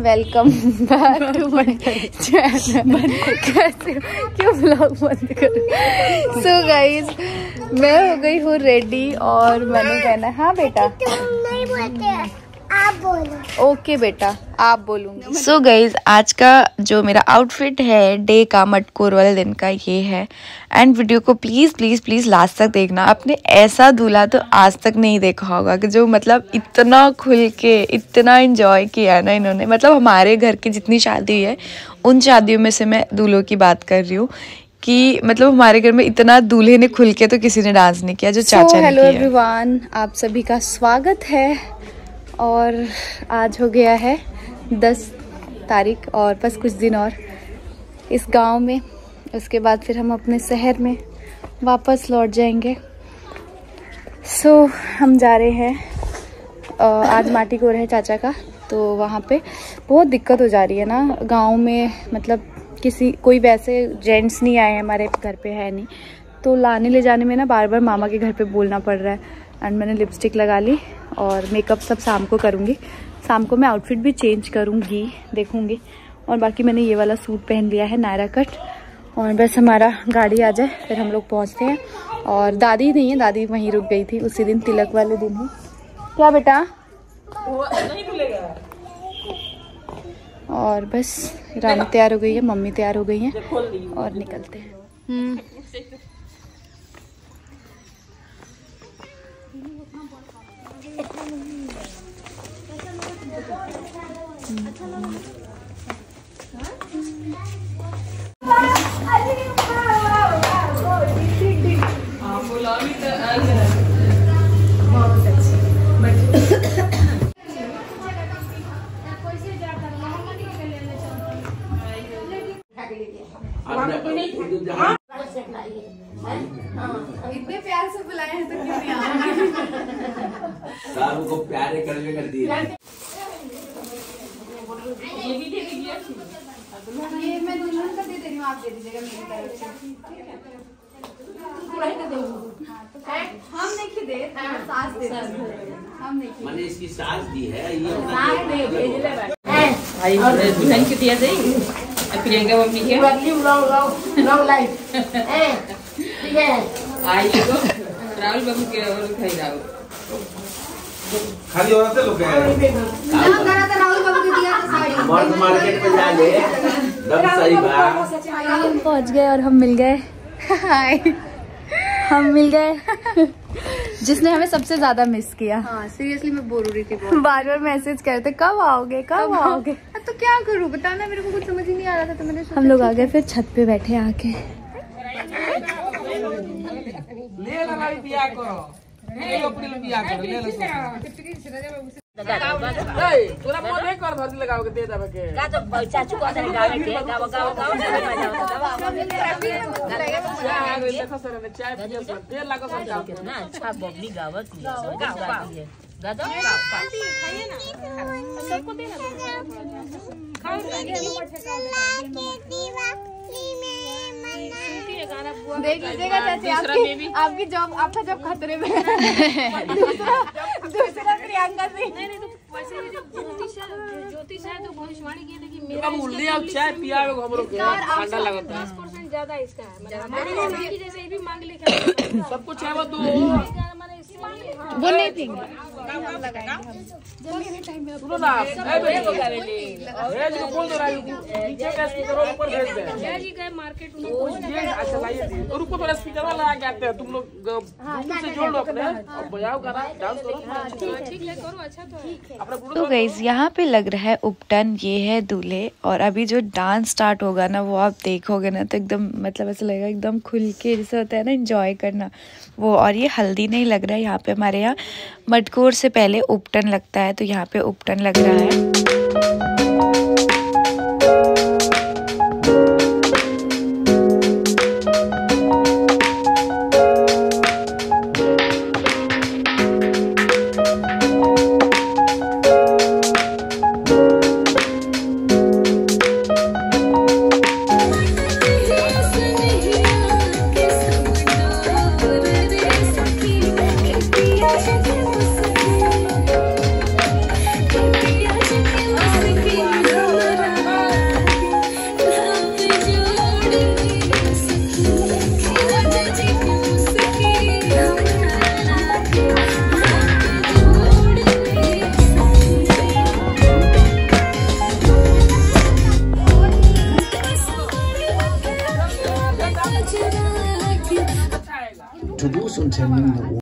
Welcome back to my channel. कैसे क्यों vlog बंद कर। सो गाइस मैं हो गई हूँ रेडी और मैंने कहना है हाँ बेटा नहीं बोलते आप बोलो। ओके बेटा आप बोलूंगी। सो गाइज आज का जो मेरा आउटफिट है डे का मटकोर वाले दिन का ये है। एंड वीडियो को प्लीज़ प्लीज़ प्लीज़ लास्ट तक देखना। आपने ऐसा दूल्हा तो आज तक नहीं देखा होगा कि जो मतलब इतना खुल के इतना एंजॉय किया है ना इन्होंने। मतलब हमारे घर की जितनी शादी है उन शादियों में से मैं दूल्हों की बात कर रही हूँ कि मतलब हमारे घर में इतना दूल्हे ने खुल के तो किसी ने डांस नहीं किया जो चाचा ने किया। हेलो एवरीवन, आप सभी का स्वागत है। और आज हो गया है 10 तारीख और बस कुछ दिन और इस गांव में, उसके बाद फिर हम अपने शहर में वापस लौट जाएंगे। सो हम जा रहे हैं आज माटी कोर है चाचा का, तो वहाँ पे बहुत दिक्कत हो जा रही है ना गांव में। मतलब कोई वैसे जेंट्स नहीं आए हैं, हमारे घर पे है नहीं, तो लाने ले जाने में ना बार बार मामा के घर पे बोलना पड़ रहा है। एंड मैंने लिपस्टिक लगा ली और मेकअप सब शाम को करूँगी। शाम को मैं आउटफिट भी चेंज करूँगी, देखूँगी। और बाकी मैंने ये वाला सूट पहन लिया है नायरा कट। और बस हमारा गाड़ी आ जाए फिर हम लोग पहुँचते हैं। और दादी नहीं है, दादी वहीं रुक गई थी उसी दिन, तिलक वाले दिन ही। क्या बेटा? नहीं खुलेगा। और बस रानी तैयार हो गई है, मम्मी तैयार हो गई हैं और निकलते हैं। इतने प्यार से बुलाए हैं तो क्यों नहीं आए? को प्यारे करने कर दिए। ये मैं दुल्हन का दे रही हूँ, आप दे दीजिएगा मेरी तरफ से। हम नहीं दे, सास दे, हम नहीं। मैंने इसकी सास दी है, ये और दुल्हन की दिया दे। प्रियंका मम्मी के लॉन्ग लाइफ ठीक है। आइए को राहुल बाबू के और खाई जाओ खाली औरत से लोग हैं ना करा था। राहुल बाबू के दिया था साड़ी, मॉल मार्केट में जा ले दम सही बात। हम पहुंच गए और हम मिल गए। हाय हम मिल गए जिसने हमें सबसे ज्यादा मिस किया। हाँ सीरियसली मैं बोल रही थी, बार बार मैसेज करते कब आओगे कब आओगे। तो क्या करूँ बताना, मेरे को कुछ समझ ही नहीं आ रहा था। तो मैंने हम लोग आ गए, फिर छत पे बैठे आके। ले लो भाई बियाह करो, ले लो पूरी बियाह करो, ले लो। ए तोरा फोन नहीं कर धर लगाओ के दे देबे के का तो चाचू को दे गावे के गाव गाव गाव से बजाओ दवा चाय देखो सर में चाय पियो सर देर लागो सर गाव के ना। अच्छा बबली गावत नहीं गाव गाती है गादो खाइए ना सबको देना खाओ देख लीजिएगा चाची, आपकी जॉब, आपका जॉब खतरे में है। दूसरा प्रियंका से नहीं तो वैसे भी ज्योतिष है तो भविष्यवाणी की थी कि मेरा मूल्य आप चाय पिया हो हमरो ठंडा लगता है। 10% ज्यादा इसका है, मतलब हमारे जैसे भी मांग लेके सब कुछ है वो तो वो नहीं देंगे। जब मेरे टाइम में सुनो ना ए जी बोल दो राजू नीचे का स्पीकर ऊपर भेज दे। क्या जी गए मार्केट उनको ये अच्छा लाइए दी और ऊपर वाला स्पीकर वाला आ जाते हैं। तुम लोग ब्लूटूथ से जोड़ लो अपने और बजाओ गाना डांस करो। ठीक है करो, अच्छा तो है। तो गाइस यहाँ पे लग रहा है उपटन, ये है दूल्हे। और अभी जो डांस स्टार्ट होगा ना वो आप देखोगे ना तो एकदम मतलब ऐसा लगेगा एकदम खुल के जैसे होता है ना एंजॉय करना वो। और ये हल्दी नहीं लग रहा है, यहाँ पे हमारे यहाँ मटकोर से पहले उपटन लगता है, तो यहाँ पे उपटन लग रहा है। To those attending the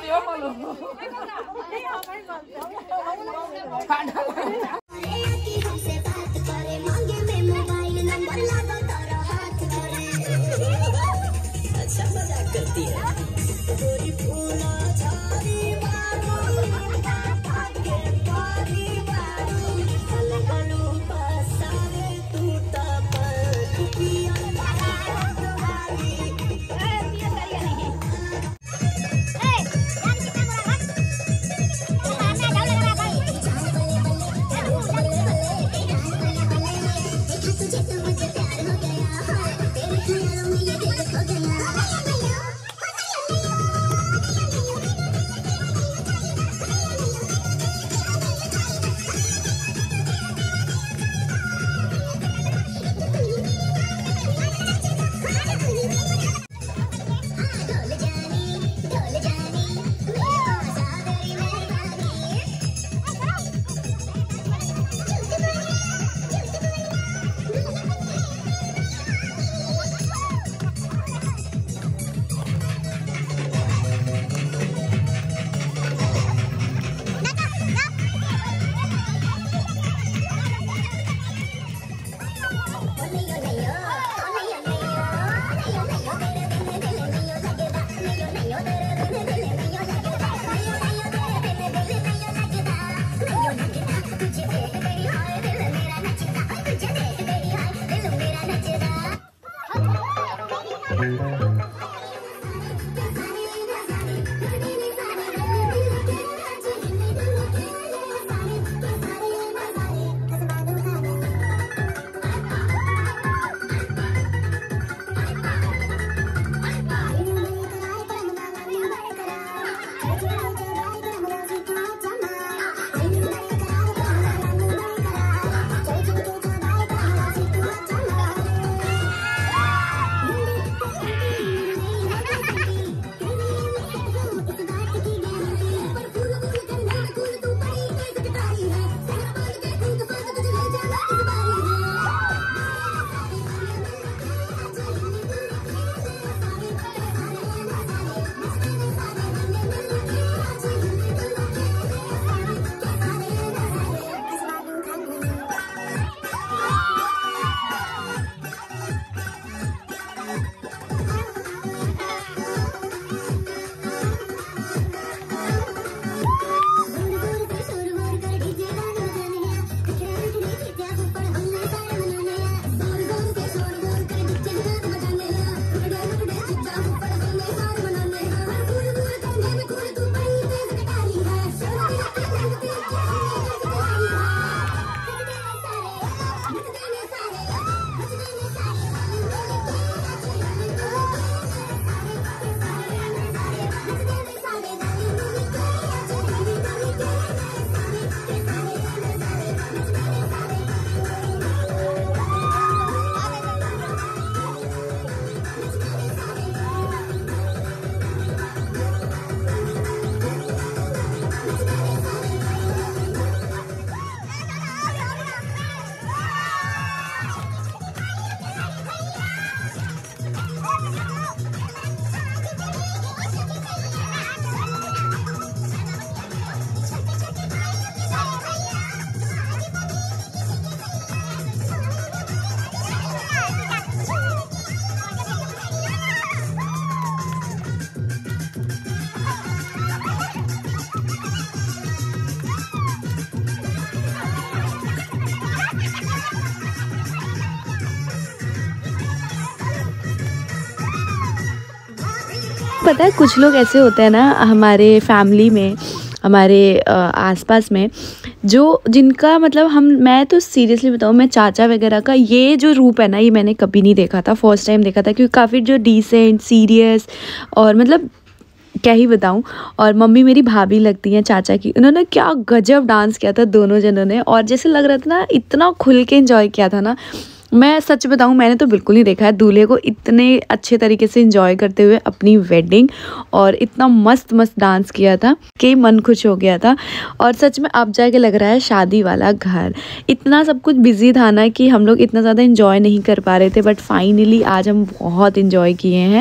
पता है कुछ लोग ऐसे होते हैं ना हमारे फैमिली में, हमारे आसपास में, जो जिनका मतलब मैं तो सीरियसली बताऊँ, मैं चाचा वगैरह का ये जो रूप है ना, ये मैंने कभी नहीं देखा था, फर्स्ट टाइम देखा था। क्योंकि काफ़ी जो डिसेंट, सीरियस और मतलब क्या ही बताऊं। और मम्मी मेरी भाभी लगती हैं चाचा की, उन्होंने क्या गजब डांस किया था दोनों जनों ने, और जैसे लग रहा था ना इतना खुल के एंजॉय किया था ना। मैं सच बताऊं, मैंने तो बिल्कुल नहीं देखा है दूल्हे को इतने अच्छे तरीके से एंजॉय करते हुए अपनी वेडिंग, और इतना मस्त मस्त डांस किया था कि मन खुश हो गया था। और सच में अब जाके लग रहा है शादी वाला घर। इतना सब कुछ बिजी था ना कि हम लोग इतना ज़्यादा एंजॉय नहीं कर पा रहे थे, बट फाइनली आज हम बहुत एंजॉय किए हैं।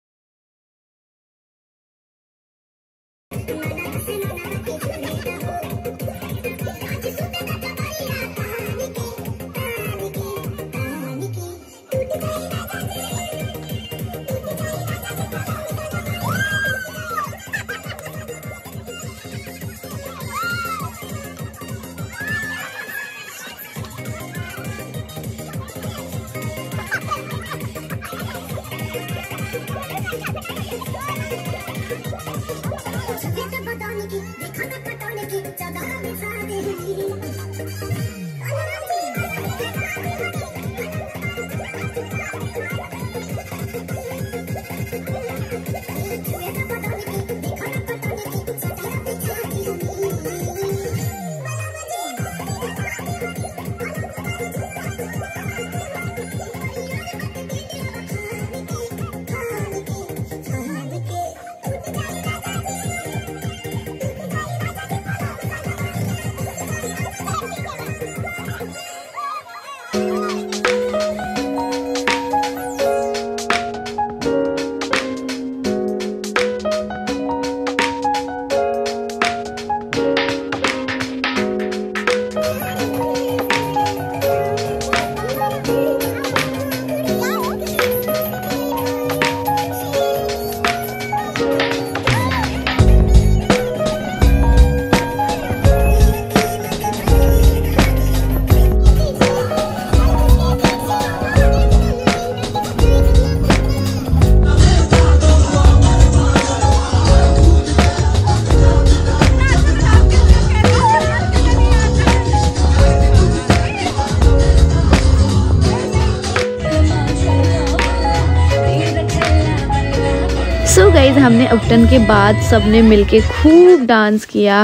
सो गाइज, हमने उपटन के बाद सबने मिलके खूब डांस किया,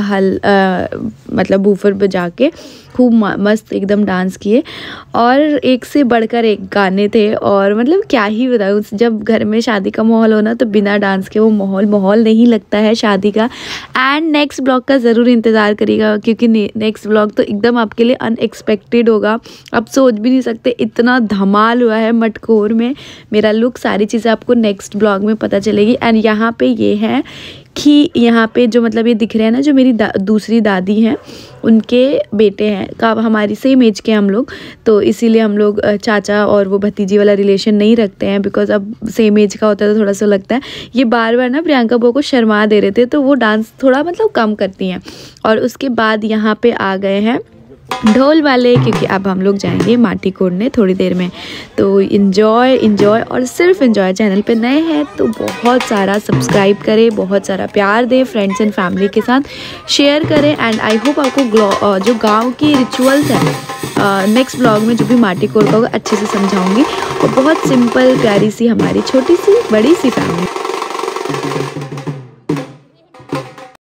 मतलब बूफर बजा के खूब मस्त एकदम डांस किए, और एक से बढ़कर एक गाने थे। और मतलब क्या ही बताऊँ, जब घर में शादी का माहौल हो ना तो बिना डांस के वो माहौल नहीं लगता है शादी का। एंड नेक्स्ट ब्लॉग का ज़रूर इंतज़ार करिएगा, क्योंकि नेक्स्ट ब्लॉग तो एकदम आपके लिए अनएक्सपेक्टेड होगा। आप सोच भी नहीं सकते इतना धमाल हुआ है मटकोर में। मेरा लुक, सारी चीज़ें आपको नेक्स्ट ब्लॉग में पता चलेगी। एंड यहाँ पे ये है कि यहाँ पे जो मतलब ये दिख रहे हैं ना, जो मेरी दूसरी दादी हैं उनके बेटे हैं, का हमारी सेम एज के हम लोग, तो इसीलिए हम लोग चाचा और वो भतीजी वाला रिलेशन नहीं रखते हैं, बिकॉज अब सेम एज का होता है तो थोड़ा सा लगता है। ये बार बार ना प्रियंका बहू को शर्मा दे रहे थे, तो वो डांस थोड़ा मतलब कम करती हैं। और उसके बाद यहाँ पे आ गए हैं ढोल वाले, क्योंकि अब हम लोग जाएंगे माटी कोड़ने थोड़ी देर में। तो इन्जॉय और सिर्फ इन्जॉय। चैनल पे नए हैं तो बहुत सारा सब्सक्राइब करें, बहुत सारा प्यार दें, फ्रेंड्स एंड फैमिली के साथ शेयर करें। एंड आई होप आपको जो गांव की रिचुअल्स हैं नेक्स्ट ब्लॉग में जो भी माटी कोड़ का होगा अच्छे से समझाऊंगी। और बहुत सिंपल प्यारी सी हमारी छोटी सी बड़ी सी फैमिली।